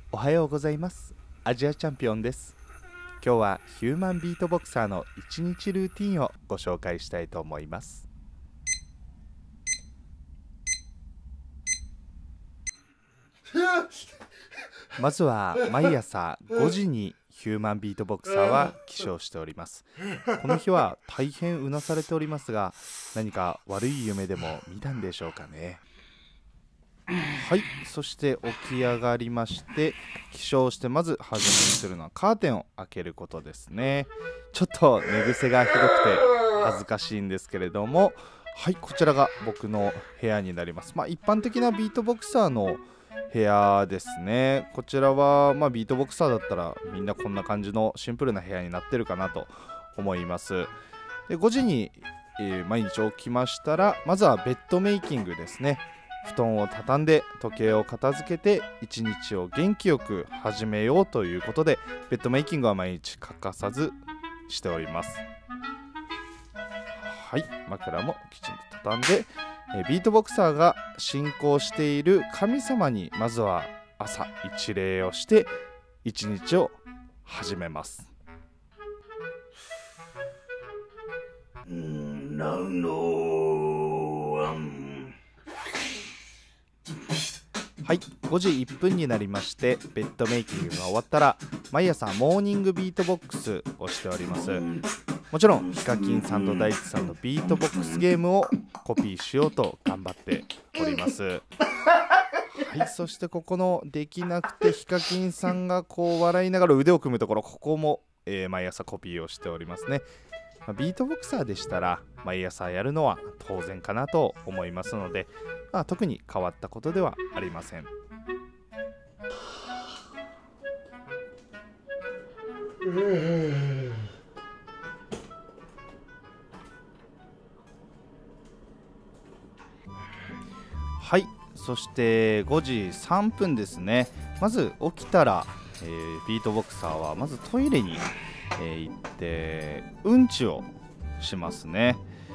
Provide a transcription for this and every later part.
おはようございます。アジアチャンピオンです。今日はヒューマンビートボクサーの1日ルーティンをご紹介したいと思います。まずは毎朝5時にヒューマンビートボクサーは起床しております。この日は大変うなされておりますが、何か悪い夢でも見たんでしょうかね。はい、そして起き上がりまして、起床してまず初めにするのはカーテンを開けることですね。ちょっと寝癖がひどくて恥ずかしいんですけれども、はい、こちらが僕の部屋になります。一般的なビートボクサーの部屋ですね。こちらはビートボクサーだったらみんなこんな感じのシンプルな部屋になってるかなと思います。で、5時に、毎日起きましたら、まずはベッドメイキングですね。布団を畳んで時計を片付けて一日を元気よく始めようということで、ベッドメイキングは毎日欠かさずしております。はい、枕もきちんと畳んで、ビートボクサーが信仰している神様にまずは朝一礼をして一日を始めます。はい、5時1分になりまして、ベッドメイキングが終わったら毎朝モーニングビートボックスをしております。もちろんヒカキンさんと大地さんのビートボックスゲームをコピーしようと頑張っております。はい、そしてここのできなくてヒカキンさんがこう笑いながら腕を組むところ、ここも、毎朝コピーをしておりますね。ビートボクサーでしたら毎朝やるのは当然かなと思いますので、特に変わったことではありません。はい、そして5時3分ですね。まず起きたら、ビートボクサーはまずトイレに、行ってうんちをしますね。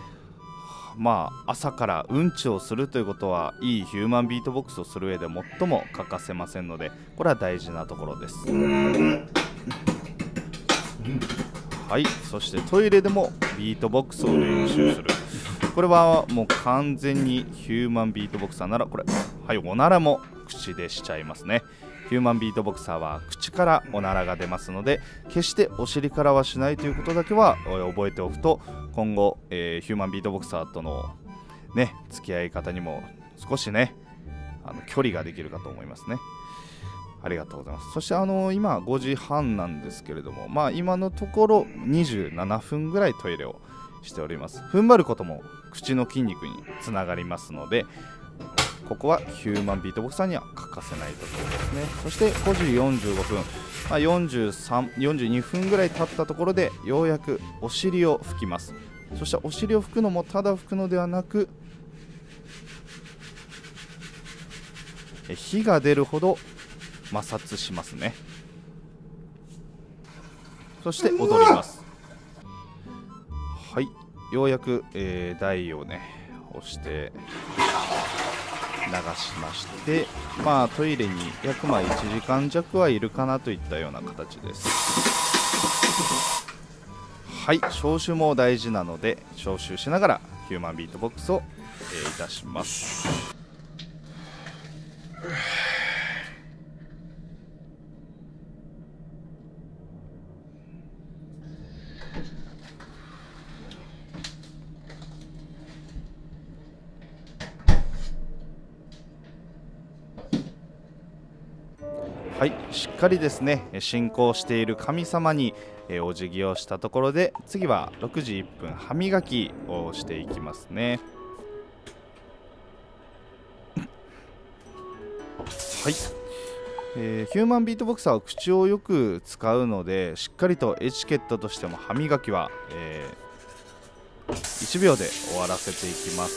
朝からうんちをするということはいいヒューマンビートボックスをする上で最も欠かせませんので、これは大事なところです。はい、そしてトイレでもビートボックスを練習する。これはもう完全にヒューマンビートボクサーならこれ、はい、おならも口でしちゃいますね。ヒューマンビートボクサーは口からおならが出ますので、決してお尻からはしないということだけは覚えておくと、今後、ヒューマンビートボクサーとのね付き合い方にも少しね距離ができるかと思いますね。ありがとうございます。そして今5時半なんですけれども、今のところ27分ぐらいトイレをしております。踏ん張ることも口の筋肉につながりますので、ここはヒューマンビートボクサーには欠かせないところですね。そして5時45分、42分ぐらい経ったところでようやくお尻を拭きます。そしてお尻を拭くのもただ拭くのではなく、火が出るほど摩擦しますね。そして踊ります。はい、ようやく、台をね押して流しまして、トイレに約1時間弱はいるかなといったような形です。はい、消臭も大事なので消臭しながらヒューマンビートボックスを、いたします。はい、しっかりですね信仰している神様にお辞儀をしたところで、次は6時1分歯磨きをしていきますね。はい、ヒューマンビートボクサーは口をよく使うので、しっかりとエチケットとしても歯磨きは、1秒で終わらせていきます。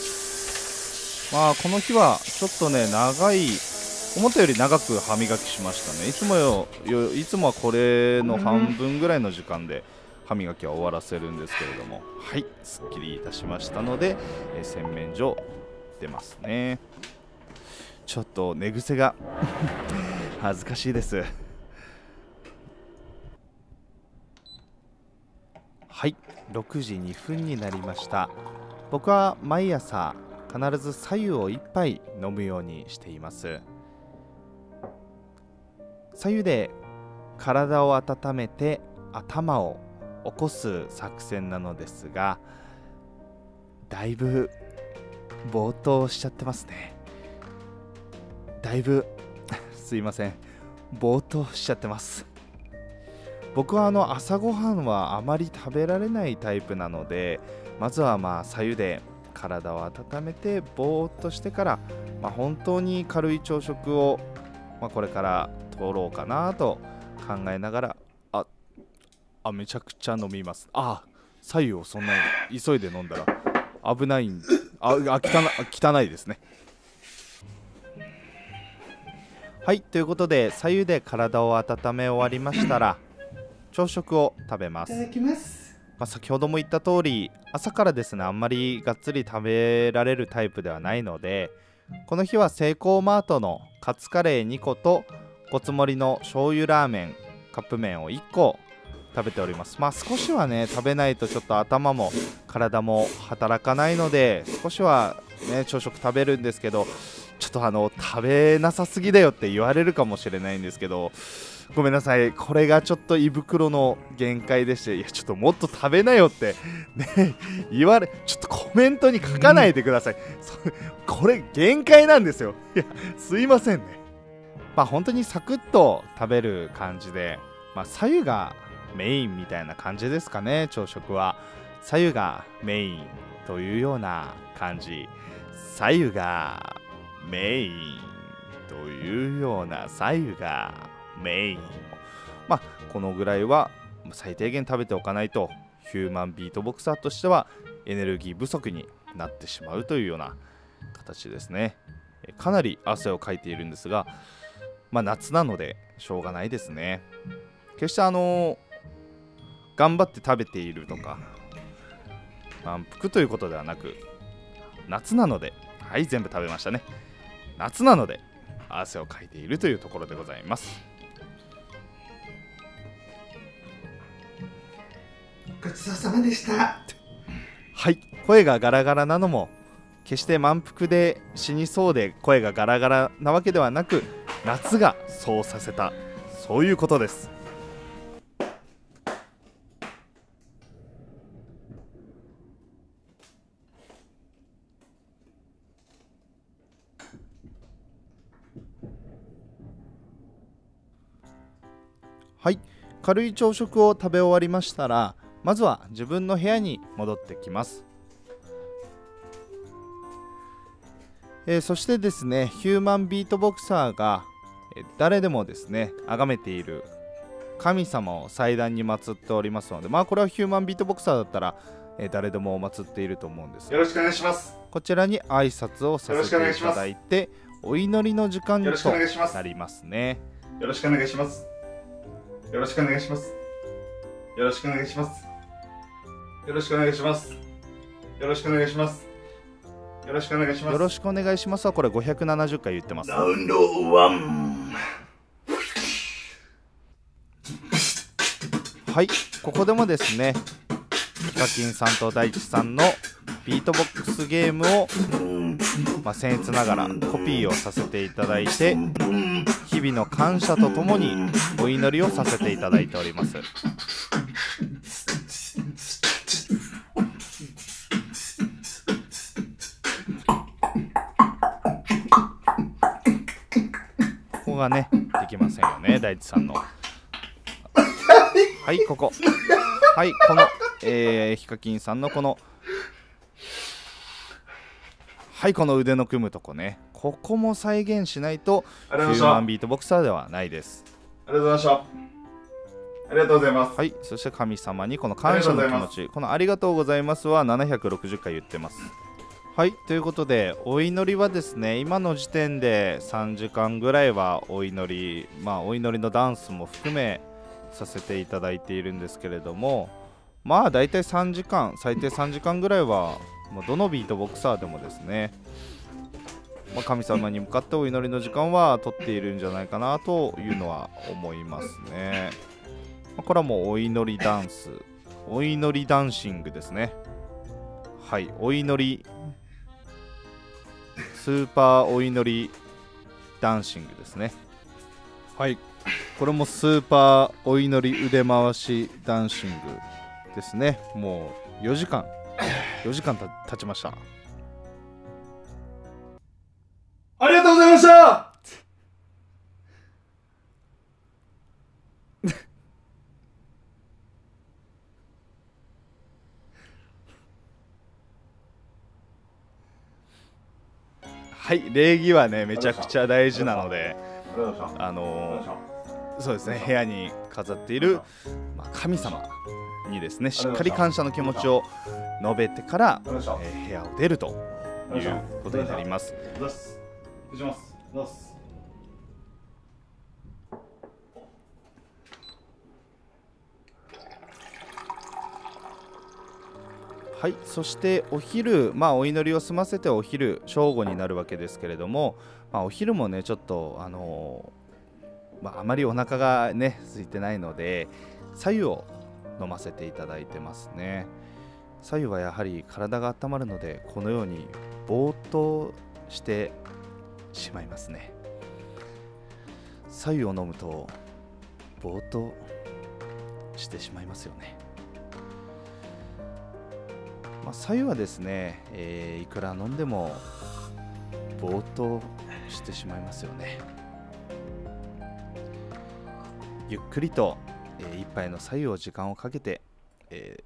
この日はちょっとね思ったより長く歯磨きしましたね。いつもはこれの半分ぐらいの時間で歯磨きは終わらせるんですけれども、はい、すっきりいたしましたので、洗面所出ますね。ちょっと寝癖が恥ずかしいです。はい、6時2分になりました。僕は毎朝必ず白湯を1杯飲むようにしています。白湯で体を温めて頭を起こす作戦なのですが、だいぶぼーっとしちゃってますね。だいぶすいません、ぼーっとしちゃってます。僕は朝ごはんはあまり食べられないタイプなので、まずは白湯で体を温めてぼーっとしてから、本当に軽い朝食を、これから取ろうかなと考えながら、めちゃくちゃ飲みます。白湯をそんなに急いで飲んだら危ないんで、汚いですね。はい、ということで白湯で体を温め終わりましたら朝食を食べます。 いただきます。 先ほども言った通り、朝からですね、あんまりがっつり食べられるタイプではないので、この日はセイコーマートのカツカレー2個とごつ盛りの醤油ラーメンカップ麺を1個食べております。少しはね、食べないとちょっと頭も体も働かないので、少しはね朝食食べるんですけど、ちょっと食べなさすぎだよって言われるかもしれないんですけど、ごめんなさい、これがちょっと胃袋の限界でして、ちょっともっと食べなよってねちょっとコメントに書かないでください。これ限界なんですよ。すいませんね。本当にサクッと食べる感じで、白湯がメインみたいな感じですかね。朝食は白湯がメインというような感じ。白湯がメインというような、白湯がメイン、このぐらいは最低限食べておかないとヒューマンビートボクサーとしてはエネルギー不足になってしまうというような形ですね。かなり汗をかいているんですが、夏なのでしょうがないですね。決して頑張って食べているとか満腹ということではなく、夏なので、はい、全部食べましたね。夏なので汗をかいているというところでございます。 ごちそうさまでした。 はい、声がガラガラなのも決して満腹で死にそうで声がガラガラなわけではなく、夏がそうさせた、そういうことです。はい、軽い朝食を食べ終わりましたら、まずは自分の部屋に戻ってきます。そしてですね、ヒューマンビートボクサーが誰でもですね崇めている神様を祭壇に祀っておりますので、これはヒューマンビートボクサーだったら誰でも祀っていると思うんです。 よろしくお願いします。 こちらに挨拶をさせていただいて、お祈りの時間となりますね。 よろしくお願いします。よろしくお願いします。よろしくお願いします。よろしくお願いします。よろしくお願いします。よろしくお願いします。 よろしくお願いしますはこれ570回言ってます。 ラウンド1。 はい、ここでもですね、ヒカキンさんと大地さんのビートボックスゲームを、僭越ながらコピーをさせていただいて、日々の感謝とともにお祈りをさせていただいております。ここがね、できませんよね、大地さんの。はい、ここ。はい、この、ヒカキンさんのこの、はい、この腕の組むとこね、ここも再現しないとヒューマンビートボクサーではないです。 ありがとうございました。ありがとうございます。 はい、そして神様にこの感謝の気持ち、このありがとうございますは760回言ってます。はい、ということでお祈りはですね、今の時点で3時間ぐらいはお祈り、お祈りのダンスも含めさせていただいているんですけれども、だいたい3時間、最低3時間ぐらいはどのビートボクサーでもですね、 神様に向かってお祈りの時間は取っているんじゃないかなというのは思いますね。これはもうお祈りダンス、お祈りダンシングですね。はい、お祈りスーパーお祈りダンシングですね。はい、これもスーパーお祈り腕回しダンシングですね。もう4時間経ちました。 ありがとうございました。 はい、礼儀はねめちゃくちゃ大事なので、そうですね、部屋に飾っている、神様にですねしっかり感謝の気持ちを述べてから、部屋を出るということになります。はい、そしてお昼、お祈りを済ませてお昼正午になるわけですけれども、お昼もねちょっとあまりお腹がね空いてないので白湯を飲ませていただいてますね。白湯はやはり体が温まるのでこのようにぼーっとしてしまいますね。白湯を飲むとぼーっとしてしまいますよね。白湯はですね、いくら飲んでもぼーっとしてしまいますよね。ゆっくりと、一杯の白湯を時間をかけて、ゆ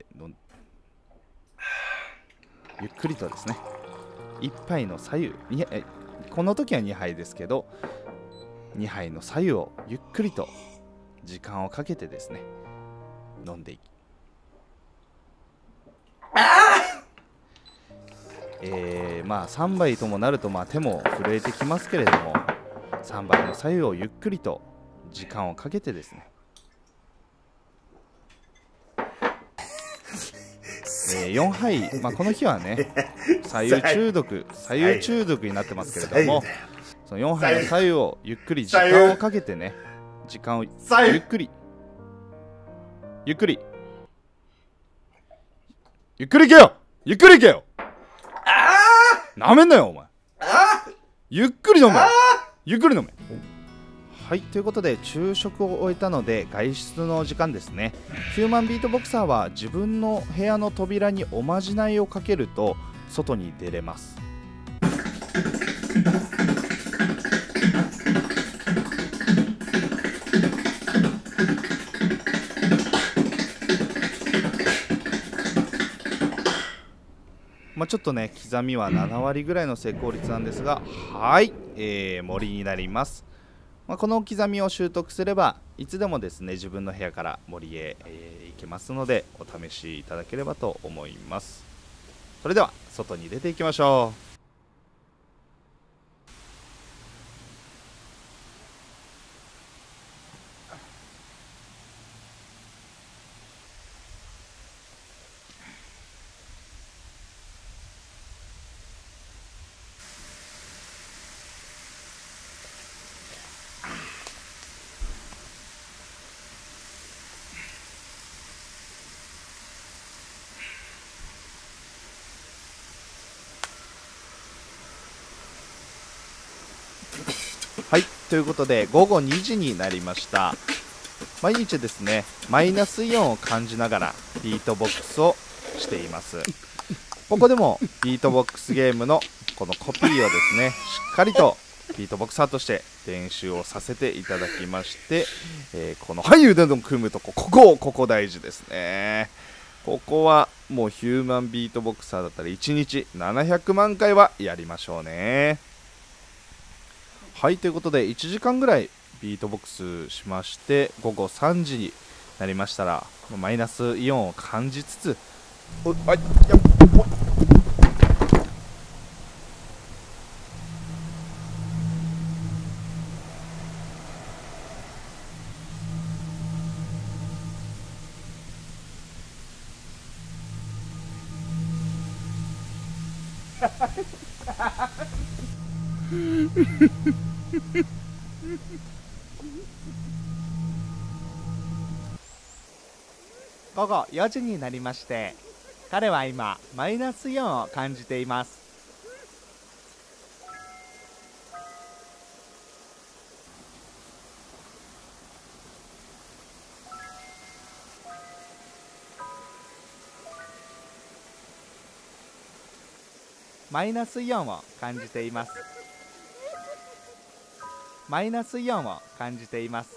っくりとですね一杯の白湯、この時は2杯ですけど2杯の白湯をゆっくりと時間をかけてですね飲んでいき3杯ともなると手も震えてきますけれども、3杯の白湯をゆっくりと時間をかけてですね、4杯、この日はね白湯中毒になってますけれども、その4杯の白湯をゆっくり時間をかけてね、時間をゆっくりいけよなめんなよお前。ゆっくり飲め。はい、ということで昼食を終えたので外出の時間ですね。ヒューマンビートボクサーは自分の部屋の扉におまじないをかけると外に出れます。ちょっとね刻みは7割ぐらいの成功率なんですが、はい、森になります。この刻みを習得すればいつでもですね自分の部屋から森へ、行けますのでお試しいただければと思います。それでは外に出ていきましょう。はい、ということで午後2時になりました。毎日ですねマイナスイオンを感じながらビートボックスをしています。ここでもビートボックスゲームのこのコピーをですねしっかりとビートボクサーとして練習をさせていただきまして、このはい腕の組むとここ大事ですね。ここはもうヒューマンビートボクサーだったら1日700万回はやりましょうね。はい、ということで1時間ぐらいビートボックスしまして、午後3時になりましたらマイナスイオンを感じつつ、 午後4時になりまして、彼は今マイナス4を感じています。マイナス4を感じています。マイナス4を感じています。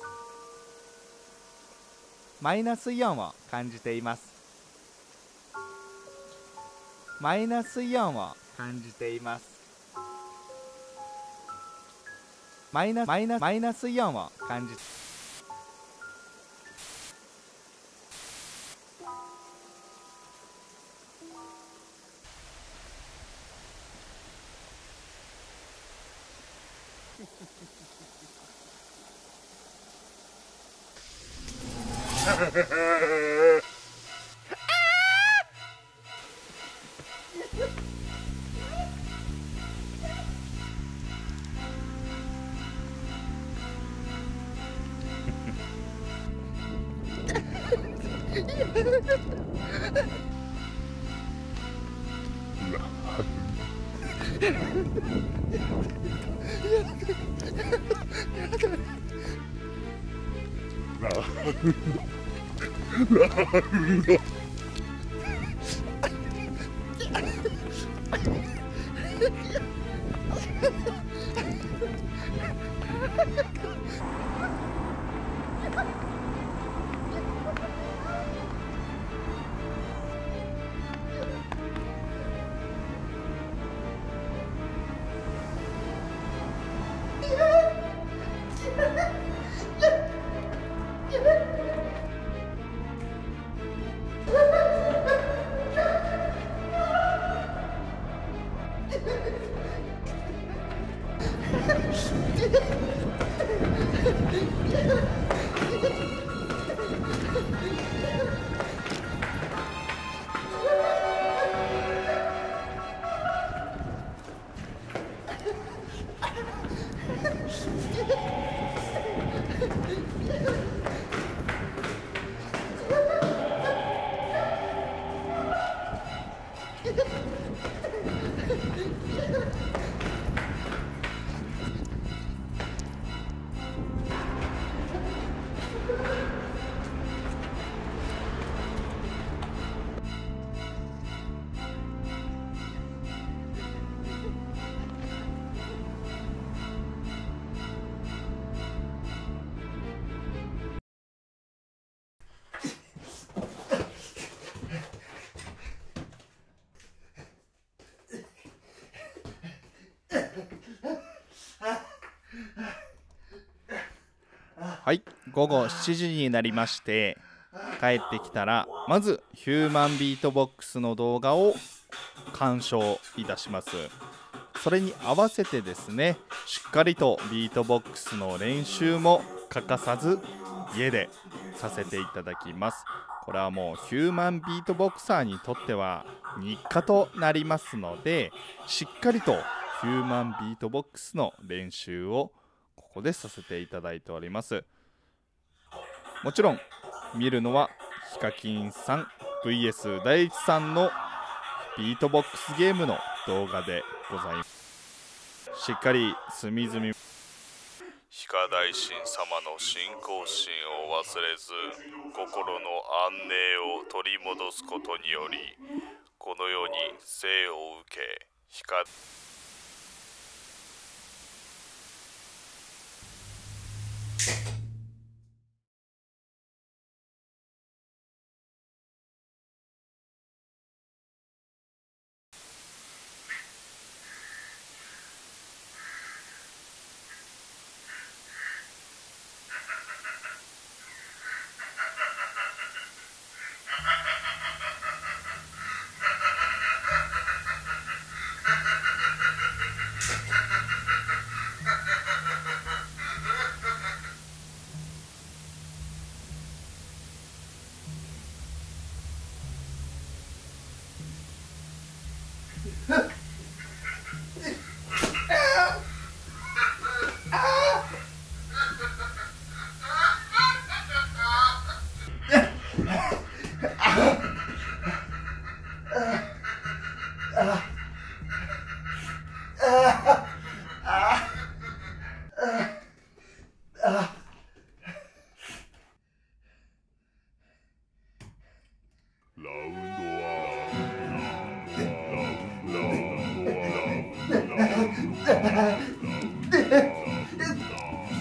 マイナス4を感じています。マイナス4を感じています。マイナス4を感じてはい、午後7時になりまして、帰ってきたらまずヒューマンビートボックスの動画を鑑賞いたします。それに合わせてですね、しっかりとビートボックスの練習も欠かさず家でさせていただきます。これはもうヒューマンビートボクサーにとっては日課となりますので、しっかりとヒューマンビートボックスの練習をここでさせていただいております。もちろん見るのはヒカキンさん VS 大地さんのビートボックスゲームの動画でございます。しっかり隅々 ヒカ大神様の信仰心を忘れず、心の安寧を取り戻すことにより、この世に生を受け、ヒカ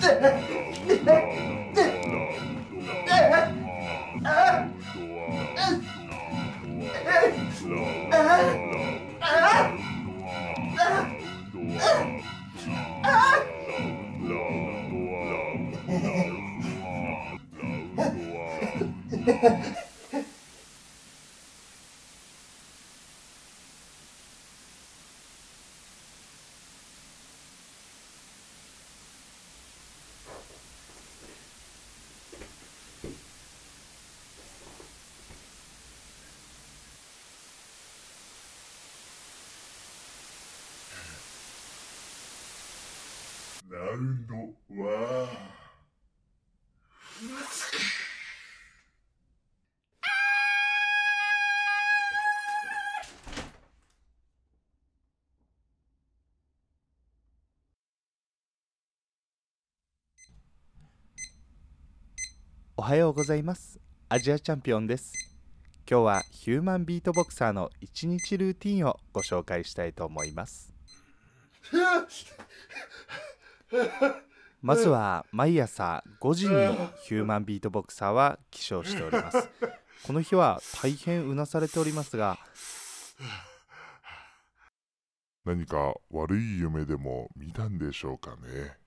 ラウンドワン。 おはようございます。アジアチャンピオンです。今日はヒューマンビートボクサーの1日ルーティンをご紹介したいと思います。まずは毎朝5時にヒューマンビートボクサーは起床しております。この日は大変うなされておりますが、 何か悪い夢でも見たんでしょうかね。